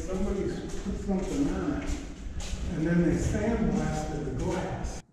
somebody's put something on it, and then they sandblasted the glass.